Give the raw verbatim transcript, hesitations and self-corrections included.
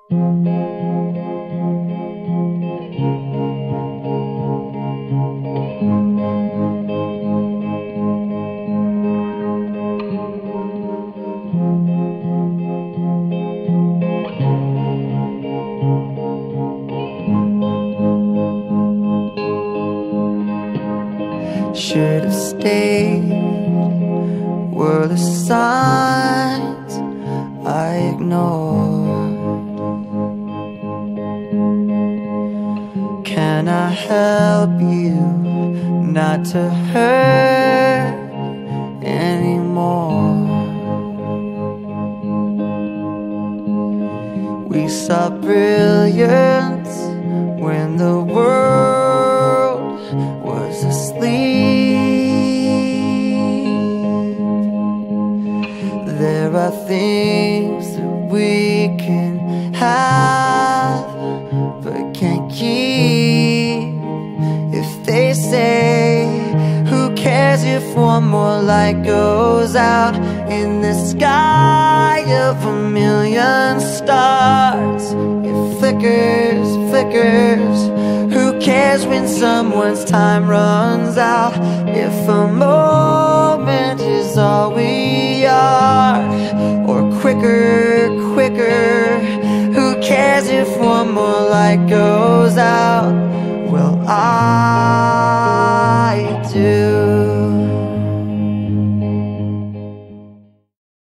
Should have stayed, were the signs I ignored. Can I help you not to hurt anymore? We saw brilliance when the world was asleep. There are things that we can have but can't keep. If they say, who cares if one more light goes out in the sky of a million stars? It flickers, flickers. Who cares when someone's time runs out? If a moment is all we are, or quicker, quicker. Who cares if one more light goes out? Well, I do.